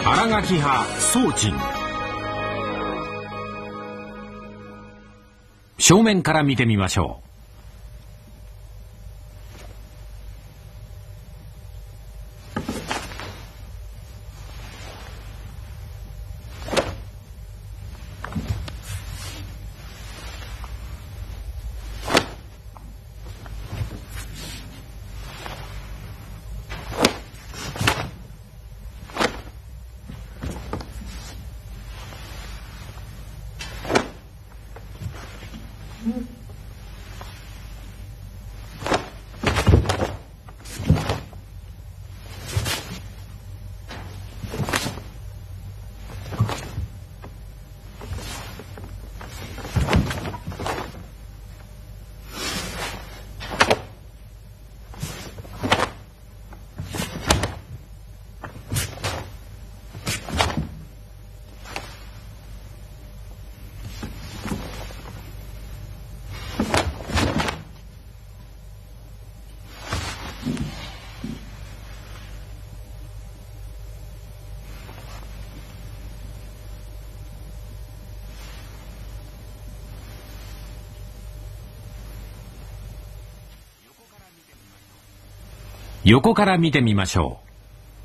新垣派宗珍。正面から見てみましょう。横から見てみましょう。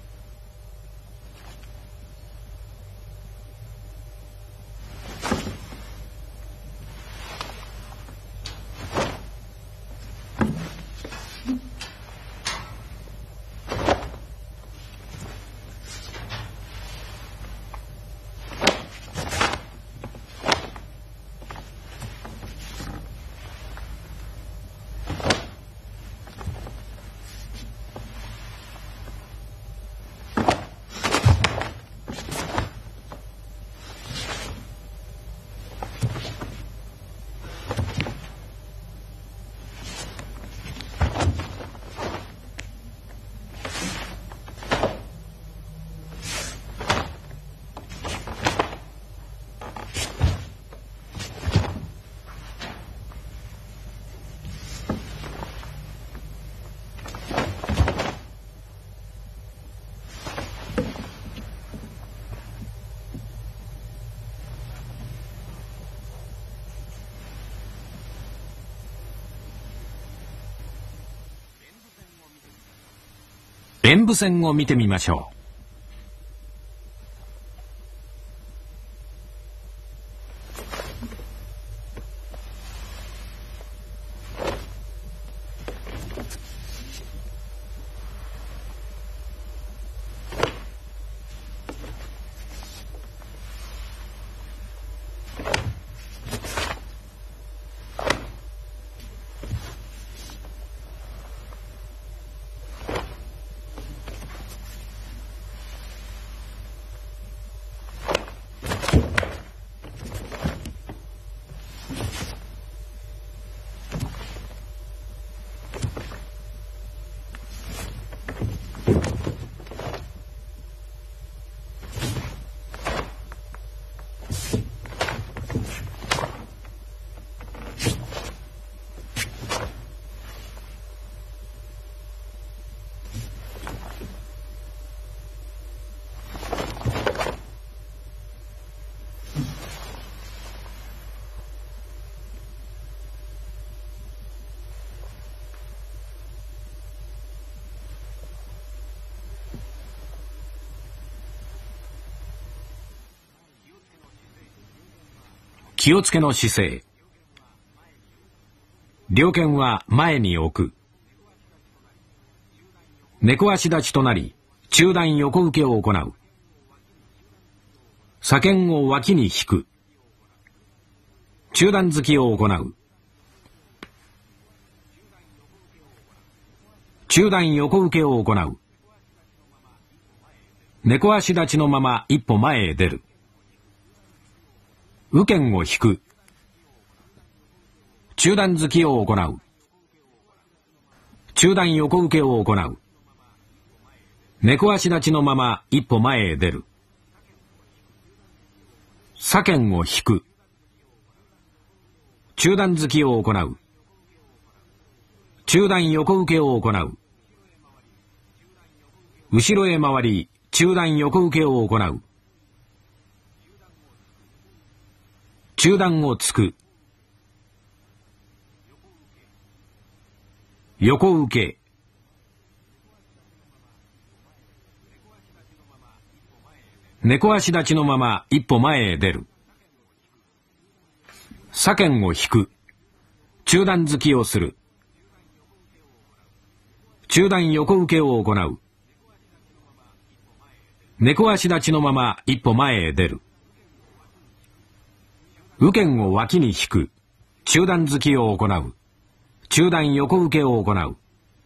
演武線を見てみましょう。気をつけの姿勢。猟犬は前に置く。猫足立ちとなり、中段横受けを行う。左剣を脇に引く。中段突きを行う。中段横受けを行う。猫足立ちのまま一歩前へ出る。右剣を引く。中段突きを行う。中段横受けを行う。猫足立ちのまま一歩前へ出る。左剣を引く。中段突きを行う。中段横受けを行う。後ろへ回り、 中段横受けを行う。中段を突く。横受け。猫足立ちのまま一歩前へ出る。左拳を引く。中段突きをする。中段横受けを行う。猫足立ちのまま一歩前へ出る。右拳を脇に引く。中段突きを行う。中段横受けを行う。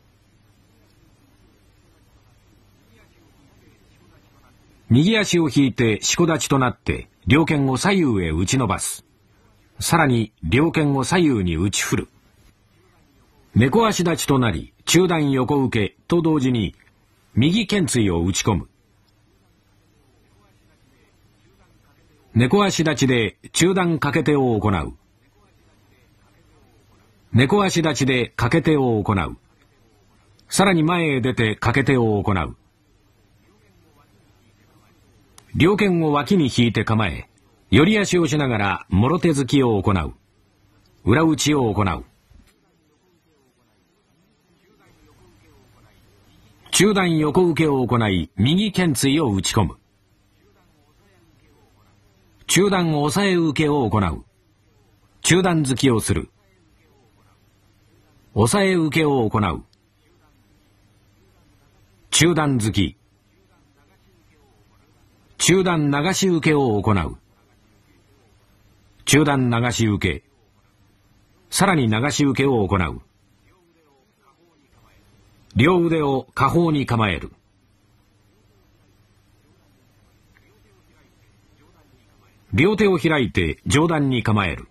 右足を引いて四股立ちとなって両拳を左右へ打ち伸ばす。さらに両拳を左右に打ち振る。猫足立ちとなり中段横受けと同時に右拳椎を打ち込む。猫足立ちで中段掛け手を行う。猫足立ちで掛け手を行う。さらに前へ出て掛け手を行う。両拳を脇に引いて構え、寄り足をしながらもろ手突きを行う。裏打ちを行う。中段横受けを行い、右拳椎を打ち込む。中段押さえ受けを行う。中段突きをする。押さえ受けを行う。中段突き。中段流し受けを行う。中段流し受け。さらに流し受けを行う。両腕を下方に構える。両手を開いて上段に構える。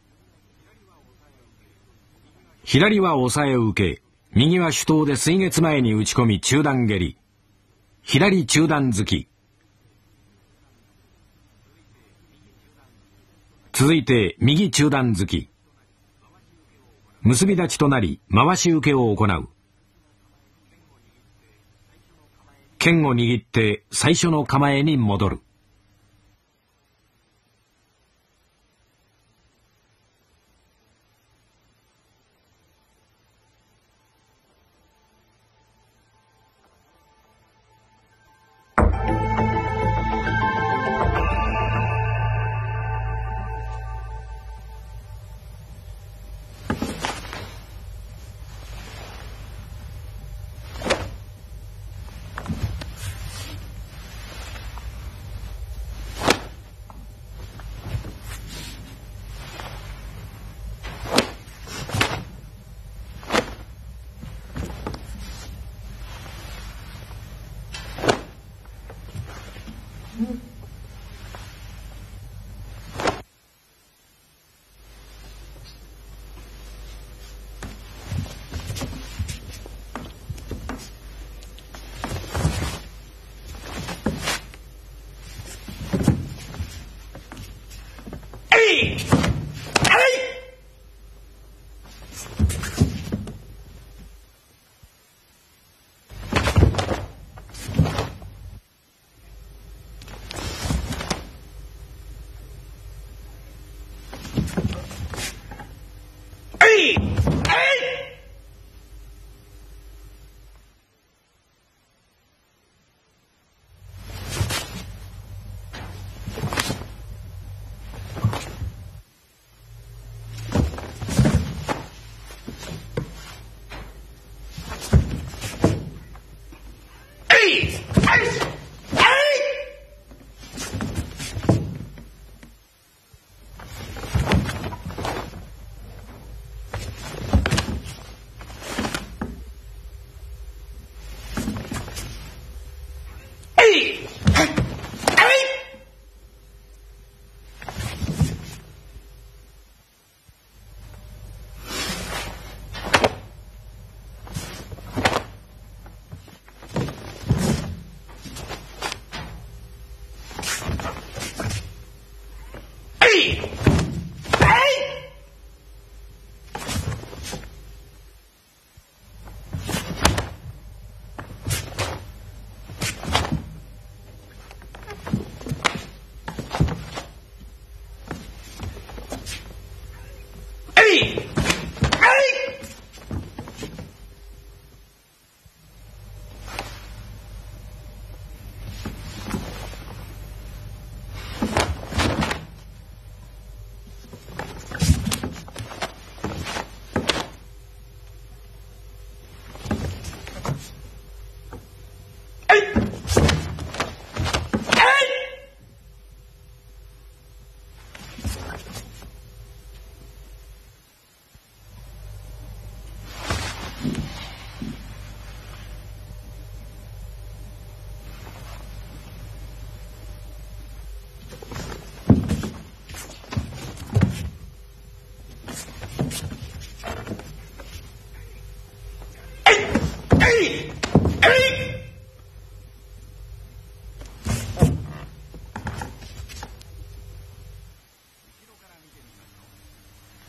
左は押さえ受け、右は手刀で水月前に打ち込み中段蹴り。左中段突き。続いて右中段突き。結び立ちとなり回し受けを行う。剣を握って最初の構えに戻る。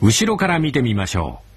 後ろから見てみましょう。